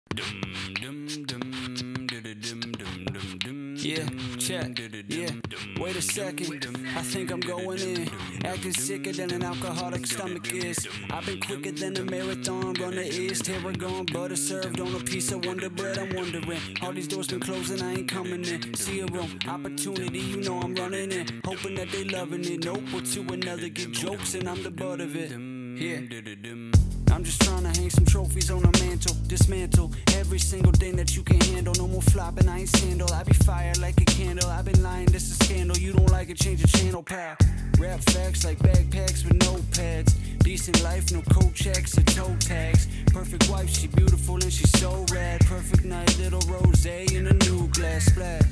Yeah, check, yeah, wait a second, I think I'm going in, acting sicker than an alcoholic stomach is. I've been quicker than a marathon runner is. Tarragon, butter served on a piece of Wonder Bread. I'm wondering, all these doors been closing, I ain't coming in. See a room, opportunity, you know I'm running in, hoping that they loving it. Nope, or to another get jokes and I'm the butt of it. Yeah, I'm just trying to hang some trophies on a mantle, dismantle every single thing that you can handle. No more flopping, I ain't sandal. I be fired like a candle. I've been lying, this is scandal. You don't like it, change the channel, pal. Rap facts like backpacks with notepads. Decent life, no coat checks or toe tags. Perfect wife, she beautiful and she's so rad. Perfect night, little rosé in a new glass splash.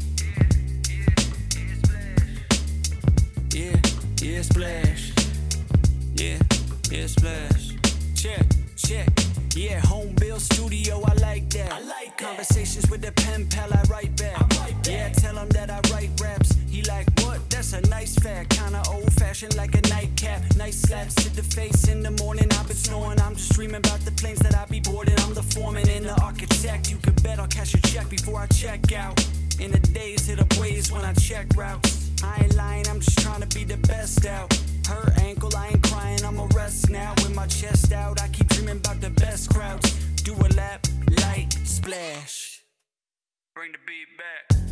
Yeah, yeah, splash. Yeah, yeah, splash. Check, check. Yeah, home build studio, I like that. Conversations with the pen pal, I write back. Yeah, tell him that I write raps. He like, what? That's a nice fact. Kinda old fashioned like a nightcap. Nice slaps to the face in the morning. I've been snoring. I'm just dreaming about the planes that I be boarding. I'm the foreman and the architect. You can bet I'll cash a check before I check out. In the days, hit up ways when I check routes. I ain't lying, I'm just trying to be the best out. Her ankle, I ain't crying, I'm a rest now. With my chest out, I keep dreaming about the best crowds. Do a lap, light, splash. Bring the beat back.